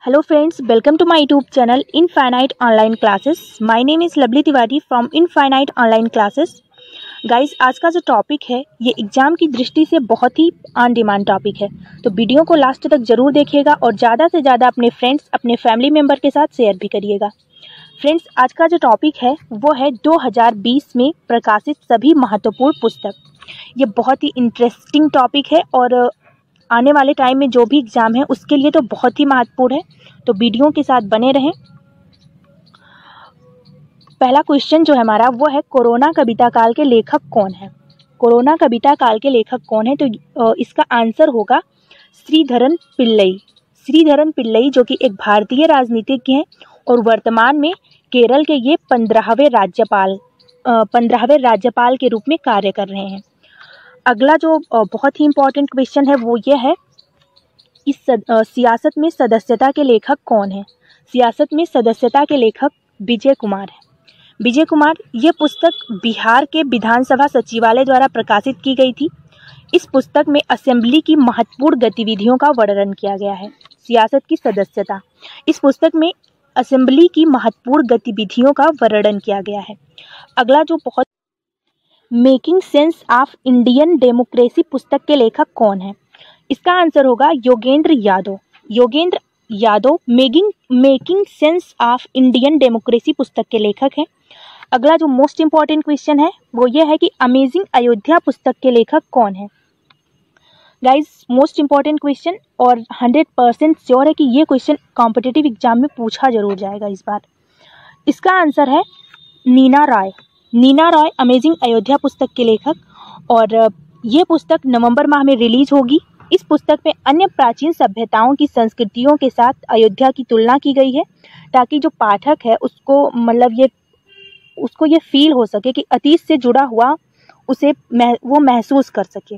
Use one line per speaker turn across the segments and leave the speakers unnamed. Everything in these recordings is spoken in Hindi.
Hello friends, welcome to my YouTube channel Infinite Online Classes. My name is Lovely Tiwari from Infinite Online Classes. Guys, आज का जो टॉपिक है ये एग्ज़ाम की दृष्टि से बहुत ही ऑन डिमांड टॉपिक है, तो वीडियो को लास्ट तक ज़रूर देखिएगा और ज़्यादा से ज़्यादा अपने फ्रेंड्स, अपने फैमिली मेम्बर के साथ शेयर भी करिएगा। फ्रेंड्स, आज का जो टॉपिक है वो है 2020 में प्रकाशित सभी महत्वपूर्ण पुस्तक। ये बहुत ही इंटरेस्टिंग टॉपिक है और आने वाले टाइम में जो भी एग्ज़ाम है उसके लिए तो बहुत ही महत्वपूर्ण है, तो वीडियो के साथ बने रहें। पहला क्वेश्चन जो है हमारा वो है कोरोना कविता काल के लेखक कौन है। कोरोना कविता काल के लेखक कौन है, तो इसका आंसर होगा श्रीधरन पिल्लई। श्रीधरन पिल्लई जो कि एक भारतीय राजनीतिज्ञ हैं और वर्तमान में केरल के ये 15वें राज्यपाल के रूप में कार्य कर रहे हैं। अगला जो बहुत ही इम्पोर्टेंट क्वेश्चन है वो ये है कि सियासत में सदस्यता के लेखक कौन है। सियासत में सदस्यता के लेखक विजय कुमार है। विजय कुमार, ये पुस्तक बिहार के विधानसभा सचिवालय द्वारा प्रकाशित की गई थी। इस पुस्तक में असेंबली की महत्वपूर्ण गतिविधियों का वर्णन किया गया है। सियासत की सदस्यता, इस पुस्तक में असेंबली की महत्वपूर्ण गतिविधियों का वर्णन किया गया है। अगला जो बहुत making sense of Indian democracy पुस्तक के लेखक कौन है। इसका आंसर होगा Yogendra Yadav. Yogendra Yadav making sense of Indian democracy पुस्तक के लेखक हैं। अगला जो मोस्ट इम्पॉर्टेंट क्वेश्चन है वो ये है कि अमेजिंग अयोध्या पुस्तक के लेखक कौन है। गाइज, मोस्ट इम्पॉर्टेंट क्वेश्चन और 100% श्योर है कि ये क्वेश्चन कॉम्पिटिटिव एग्जाम में पूछा जरूर जाएगा इस बार। इसका आंसर है नीना रॉय। नीना रॉय अमेजिंग अयोध्या पुस्तक के लेखक, और ये पुस्तक नवंबर माह में रिलीज होगी। इस पुस्तक में अन्य प्राचीन सभ्यताओं की संस्कृतियों के साथ अयोध्या की तुलना की गई है, ताकि जो पाठक है उसको ये फील हो सके कि अतीत से जुड़ा हुआ वो महसूस कर सके।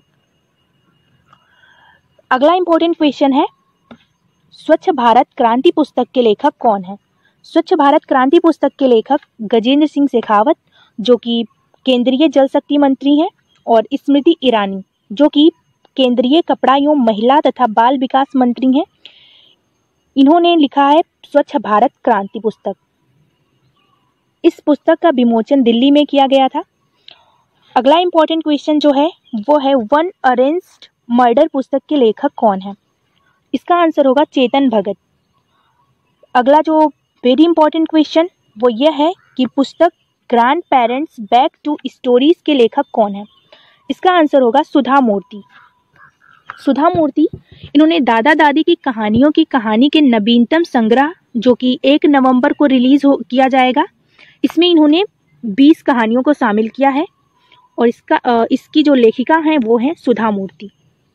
अगला इम्पोर्टेंट क्वेश्चन है स्वच्छ भारत क्रांति पुस्तक के लेखक कौन है। स्वच्छ भारत क्रांति पुस्तक के लेखक गजेंद्र सिंह शेखावत जो कि केंद्रीय जल शक्ति मंत्री हैं, और स्मृति ईरानी जो कि केंद्रीय कपड़ा एवं महिला तथा बाल विकास मंत्री हैं। इन्होंने लिखा है स्वच्छ भारत क्रांति पुस्तक। इस पुस्तक का विमोचन दिल्ली में किया गया था। अगला इम्पोर्टेंट क्वेश्चन जो है वो है वन अरेंज्ड मर्डर पुस्तक के लेखक कौन है। इसका आंसर होगा चेतन भगत। अगला जो वेरी इंपॉर्टेंट क्वेश्चन वो ये है कि पुस्तक grandparents back to stories के लेखक कौन है। इसका आंसर होगा सुधा मूर्ति। सुधा मूर्ति, इन्होंने दादा दादी की कहानियों की कहानी के नवीनतम संग्रह जो कि 1 नवंबर को रिलीज किया जाएगा, इसमें इन्होंने 20 कहानियों को शामिल किया है, और इसकी जो लेखिका हैं वो हैं सुधा मूर्ति।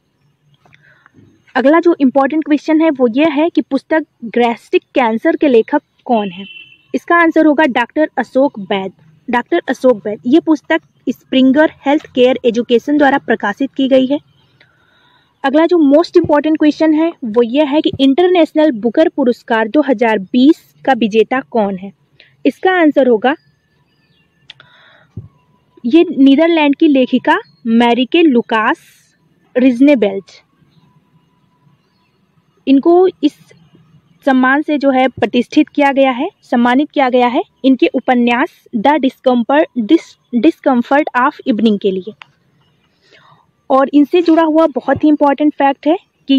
अगला जो इम्पोर्टेंट क्वेश्चन है वो ये है कि पुस्तक गैस्ट्रिक कैंसर के लेखक कौन है। इसका आंसर होगा डॉक्टर अशोक वैद। डॉक्टर अशोक वैद, ये पुस्तक स्प्रिंगर हेल्थ केयर एजुकेशन द्वारा प्रकाशित की गई है। अगला जो मोस्ट इम्पॉर्टेंट क्वेश्चन है वो ये है कि इंटरनेशनल बुकर पुरस्कार 2020 का विजेता कौन है। इसका आंसर होगा ये नीदरलैंड की लेखिका मैरिके लुकास रिजनेबेल्ट। इनको इस सम्मान से जो है प्रतिष्ठित किया गया है, सम्मानित किया गया है इनके उपन्यास द डिस्कम्फर्ट ऑफ इवनिंग के लिए। और इनसे जुड़ा हुआ बहुत ही इम्पोर्टेंट फैक्ट है कि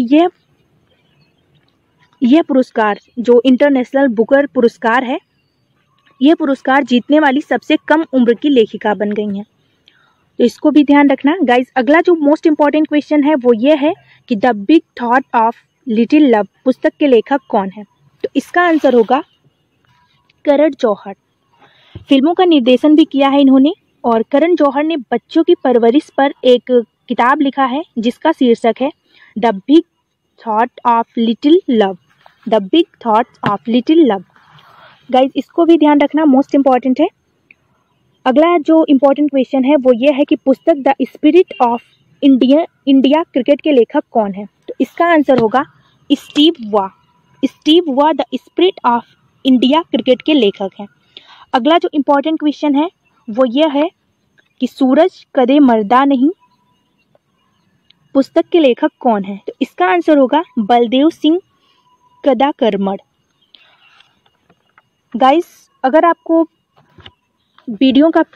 यह पुरस्कार जो इंटरनेशनल बुकर पुरस्कार है, यह पुरस्कार जीतने वाली सबसे कम उम्र की लेखिका बन गई हैं, तो इसको भी ध्यान रखना गाइज। अगला जो मोस्ट इम्पॉर्टेंट क्वेश्चन है वो ये है कि the big thought of little love पुस्तक के लेखक कौन है। तो इसका आंसर होगा करण जौहर। फिल्मों का निर्देशन भी किया है इन्होंने, और करण जौहर ने बच्चों की परवरिश पर एक किताब लिखा है जिसका शीर्षक है the big thought of little love. The big thought of little love. Guys, इसको भी ध्यान रखना, मोस्ट इम्पॉर्टेंट है। अगला जो इम्पोर्टेंट क्वेश्चन है वो ये है कि पुस्तक the spirit of India cricket के लेखक कौन है। तो इसका आंसर होगा Steve Waugh. Steve Waugh the spirit of India cricket के लेखक हैं। अगला जो इम्पोर्टेंट क्वेश्चन है वो ये है कि सूरज कदे मर्दा नहीं पुस्तक के लेखक कौन है। तो इसका आंसर होगा बलदेव सिंह कदा कर्मण। गाइस, अगर आपको वीडियो का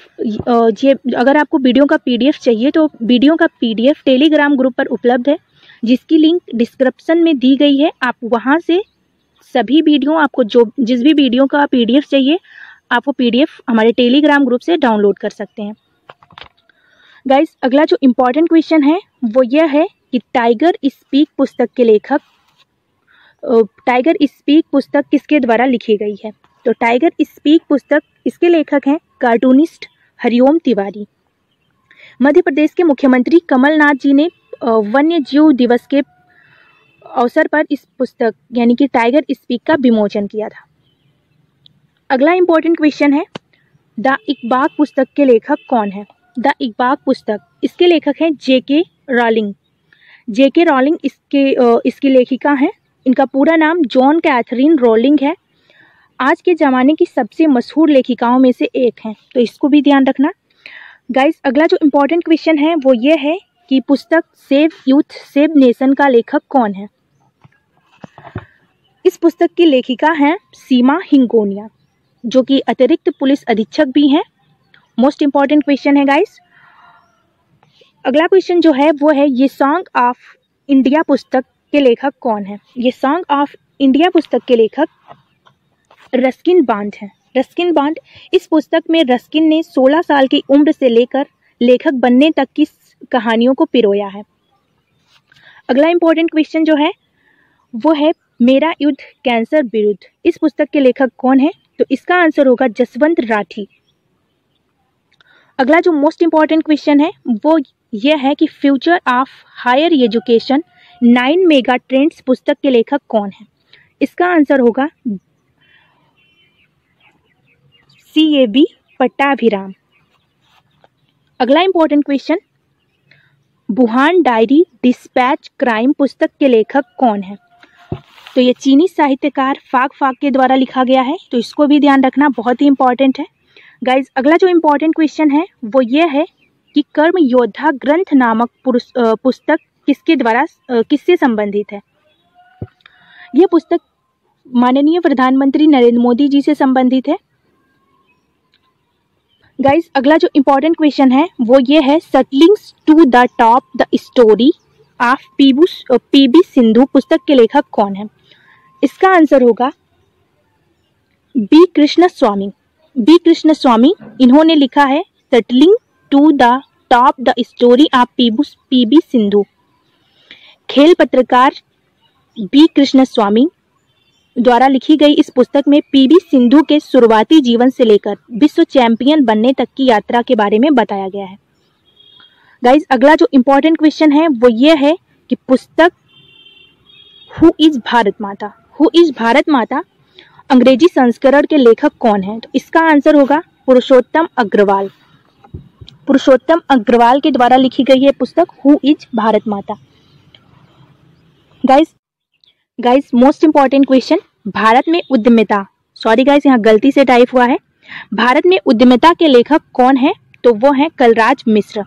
पीडीएफ चाहिए तो वीडियो का पीडीएफ टेलीग्राम ग्रुप पर उपलब्ध है, जिसकी लिंक डिस्क्रिप्शन में दी गई है। आप वहां से सभी वीडियो, आपको जिस भी वीडियो का पीडीएफ चाहिए, आप वो पीडीएफ हमारे टेलीग्राम ग्रुप से डाउनलोड कर सकते हैं। गाइस, अगला जो इम्पोर्टेंट क्वेश्चन है वो यह है कि टाइगर स्पीक पुस्तक किसके द्वारा लिखी गई है। तो टाइगर स्पीक पुस्तक, इसके लेखक हैं कार्टूनिस्ट हरिओम तिवारी। मध्य प्रदेश के मुख्यमंत्री कमलनाथ जी ने वन्य जीव दिवस के अवसर पर इस पुस्तक यानी कि टाइगर स्पीक का विमोचन किया था। अगला इम्पोर्टेंट क्वेश्चन है, द इकबाल पुस्तक के लेखक कौन है। द इकबाल पुस्तक, इसके लेखक हैं जेके रॉलिंग। जेके रॉलिंग इसकी लेखिका हैं। इनका पूरा नाम जॉन कैथरीन रॉलिंग है। आज के ज़माने की सबसे मशहूर लेखिकाओं में से एक हैं, तो इसको भी ध्यान रखना। गाइस, अगला जो इम्पोर्टेंट क्वेश्चन है वो ये है कि पुस्तक सेव यूथ सेव नेशन का लेखक कौन है। इस पुस्तक की लेखिका हैं सीमा हिंगोनिया, जो कि अतिरिक्त पुलिस अधीक्षक भी हैं। मोस्ट इम्पॉर्टेंट क्वेश्चन है गाइस। अगला क्वेश्चन जो है वो है, ये सॉन्ग ऑफ इंडिया पुस्तक के लेखक कौन है। ये सॉन्ग ऑफ इंडिया पुस्तक के लेखक रस्किन बॉन्ड हैं। रस्किन बॉन्ड, इस पुस्तक में रस्किन ने 16 साल की उम्र से लेकर लेखक बनने तक की कहानियों को पिरोया है। अगला इम्पोर्टेंट क्वेश्चन जो है वो है, मेरा युद्ध कैंसर विरुद्ध, इस पुस्तक के लेखक कौन है। तो इसका आंसर होगा जसवंत राठी। अगला जो मोस्ट इम्पॉर्टेंट क्वेश्चन है वो यह है कि future of higher education 9 mega trends पुस्तक के लेखक कौन है। इसका आंसर होगा CAB पट्टाभिराम। अगला important question, Wuhan diary dispatch crime पुस्तक के लेखक कौन है। तो ये चीनी साहित्यकार फाग के द्वारा लिखा गया है, तो इसको भी ध्यान रखना, बहुत ही इंपॉर्टेंट है। गाइज, अगला जो इम्पोर्टेंट क्वेश्चन है वो ये है कि कर्म योद्धा ग्रंथ नामक पुस्तक किससे संबंधित है। यह पुस्तक माननीय प्रधानमंत्री नरेंद्र मोदी जी से संबंधित है। गाइज, अगला जो इम्पोर्टेंट क्वेश्चन है वो ये है, shuttlings to the top the story of PB Sindhu पुस्तक के लेखक कौन है। इसका आंसर होगा बी कृष्ण स्वामी। इन्होंने लिखा है shuttling to the top the story of PB Sindhu. खेल पत्रकार बी कृष्ण स्वामी द्वारा लिखी गई इस पुस्तक में PB सिंधु के शुरुआती जीवन से लेकर विश्व चैंपियन बनने तक की यात्रा के बारे में बताया गया है। गाइज, अगला जो इम्पोर्टेंट क्वेश्चन है वो ये है कि पुस्तक हु इज भारत माता अंग्रेजी संस्करण के लेखक कौन है। तो इसका आंसर होगा पुरुषोत्तम अग्रवाल के द्वारा लिखी गई है पुस्तक who is Bharat Mata. Guys, most important question, Bharat में उद्यमिता, सॉरी गाइस यहाँ गलती से टाइप हुआ है, भारत में उद्यमिता के लेखक कौन है। तो वो हैं कलराज मिश्र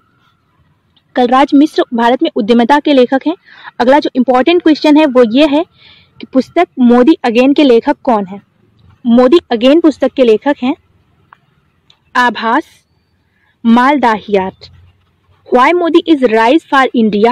भारत में उद्यमिता के लेखक हैं। अगला जो इम्पोर्टेंट क्वेश्चन है वो ये है कि पुस्तक मोदी अगेन के लेखक कौन है। मोदी अगेन पुस्तक के लेखक हैं Abhas Maldahiyar. Why Modi is rise for India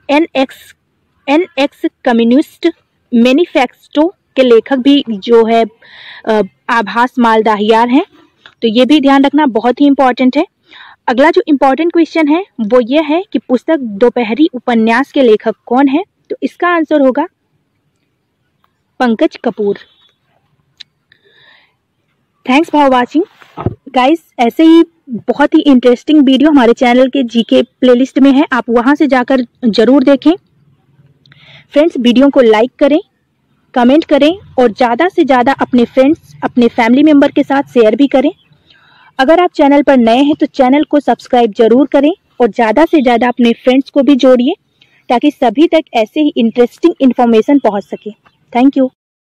NX communist manifesto के लेखक भी जो है आभास मालदाहियार हैं। तो ये भी ध्यान रखना, बहुत ही इंपॉर्टेंट है। अगला जो इम्पोर्टेंट क्वेश्चन है वो ये है कि पुस्तक दोपहरी उपन्यास के लेखक कौन है। तो इसका आंसर होगा Pankaj Kapoor. Thanks for watching guys. ऐसे ही बहुत ही इंटरेस्टिंग वीडियो हमारे चैनल के जीके प्लेलिस्ट में है, आप वहां से जाकर जरूर देखें। फ्रेंड्स, वीडियो को लाइक करें, कमेंट करें और ज़्यादा से ज़्यादा अपने फ्रेंड्स, अपने फैमिली मेम्बर के साथ शेयर भी करें। अगर आप चैनल पर नए हैं तो चैनल को सब्सक्राइब जरूर करें और ज़्यादा से ज़्यादा अपने फ्रेंड्स को भी जोड़िए ताकि सभी तक ऐसे ही इंटरेस्टिंग इन्फॉर्मेशन पहुंच सके। Thank you.